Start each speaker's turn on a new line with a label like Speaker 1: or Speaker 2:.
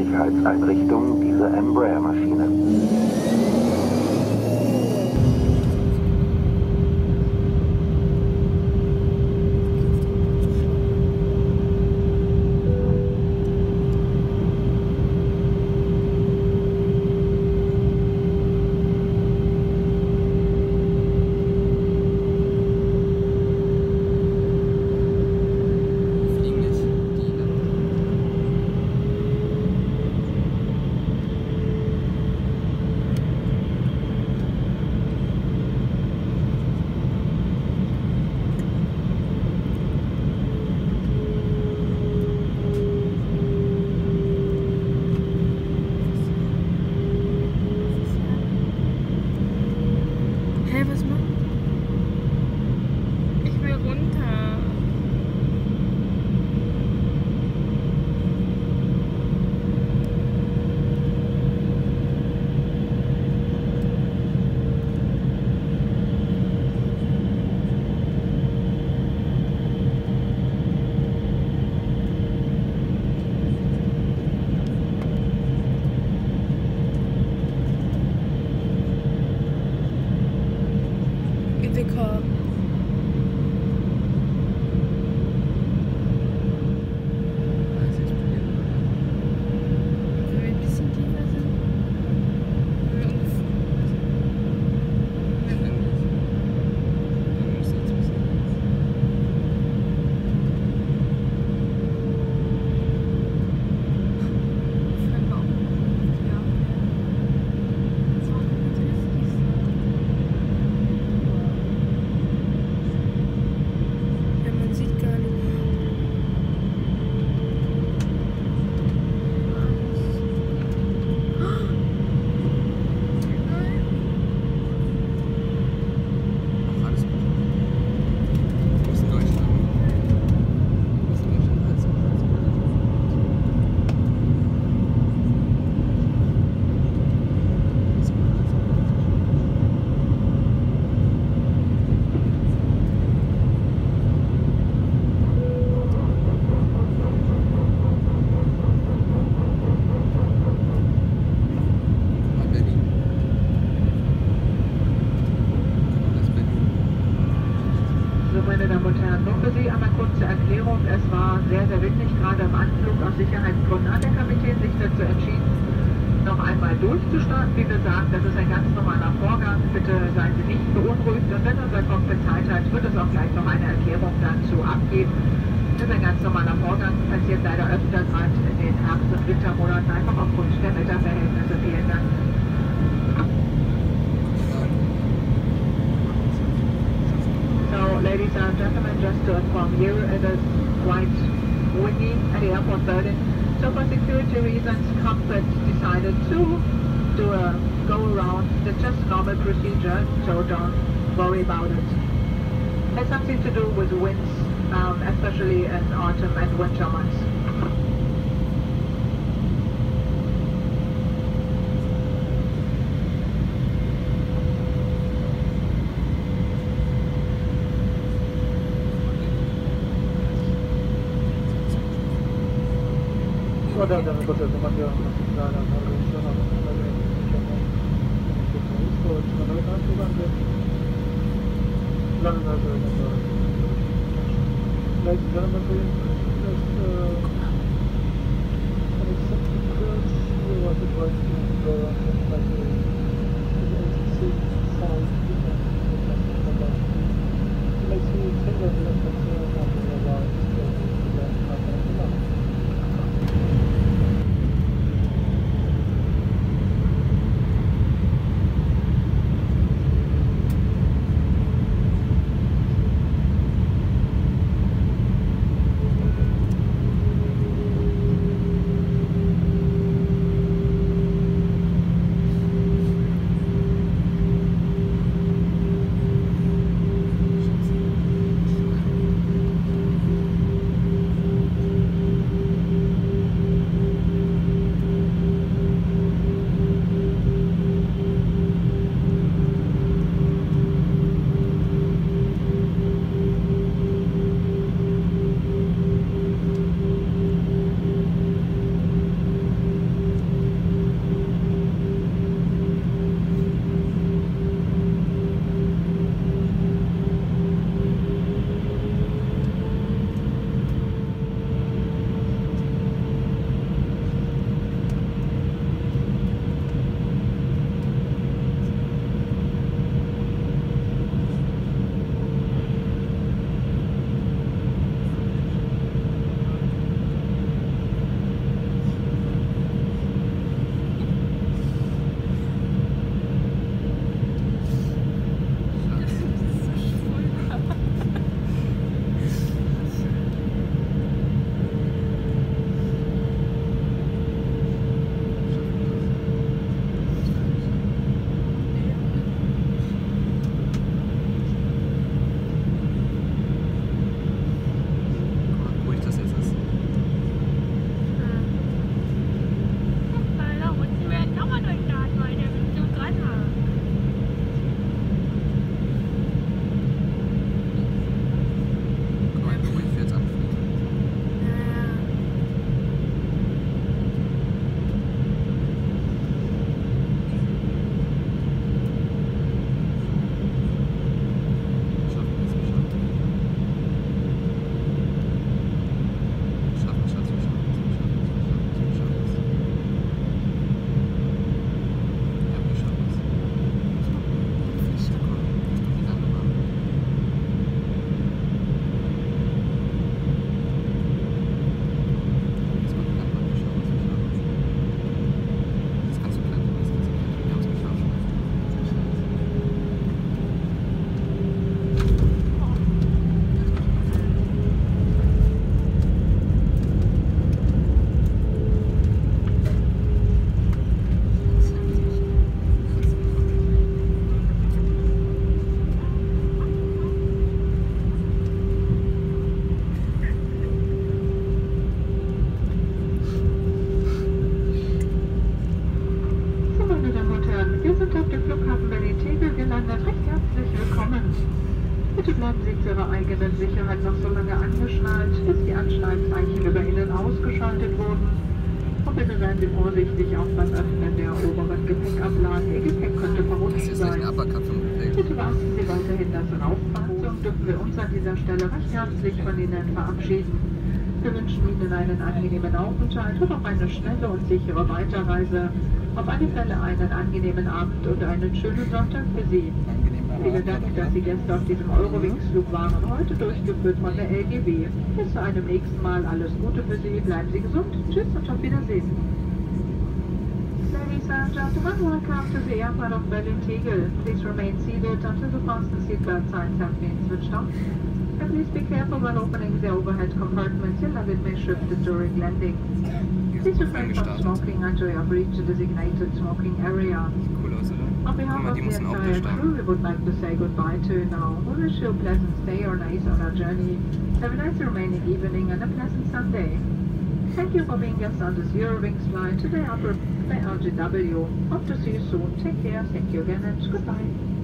Speaker 1: Sicherheitseinrichtung dieser Embraer-Maschine.
Speaker 2: Ihrer eigenen Sicherheit noch so lange angeschnallt, bis die Anschnallzeichen über Ihnen ausgeschaltet wurden. Und bitte seien Sie vorsichtig auch beim Öffnen der oberen Gepäckablage. Ihr Gepäck könnte verrutscht sein. Bitte beachten Sie weiterhin, dass in Auffassung dürfen wir uns an dieser Stelle recht herzlich von Ihnen verabschieden. Wir wünschen Ihnen einen angenehmen Aufenthalt und auch eine schnelle und sichere Weiterreise. Auf alle Fälle einen angenehmen Abend und einen schönen Sonntag für Sie. Vielen Dank, dass Sie Gäste auf diesem Eurowings-Flug waren, heute durchgeführt von der LGW. Bis zu einem nächsten Mal alles Gute für Sie, bleiben Sie gesund, tschüss und auf Wiedersehen. Ladies and gentlemen, welcome to the airport of Berlin-Tegel. Please remain seated until the fasten seatbelt signs have been switched off. And please be careful when opening the overhead compartments. Your luggage may shift during landing. Please refrain from smoking until you have reached the designated smoking area. On behalf of the entire crew, we would like to say goodbye to you now. We wish you a pleasant stay or nice on our journey. Have a nice remaining evening and a pleasant Sunday. Thank you for being guests on this Eurowings flight today operated by LGW. Hope to see you soon. Take care. Thank you again and goodbye.